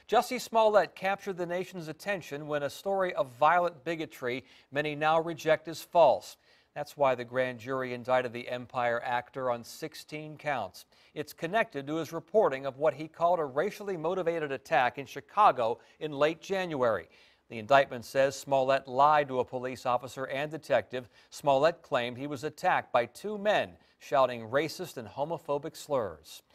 Jussie Smollett captured the nation's attention when a story of violent bigotry many now reject as false. That's why the grand jury indicted the Empire actor on 16 counts. It's connected to his reporting of what he called a racially motivated attack in Chicago in late January. The indictment says Smollett lied to a police officer and detective. Smollett claimed he was attacked by two men shouting racist and homophobic slurs.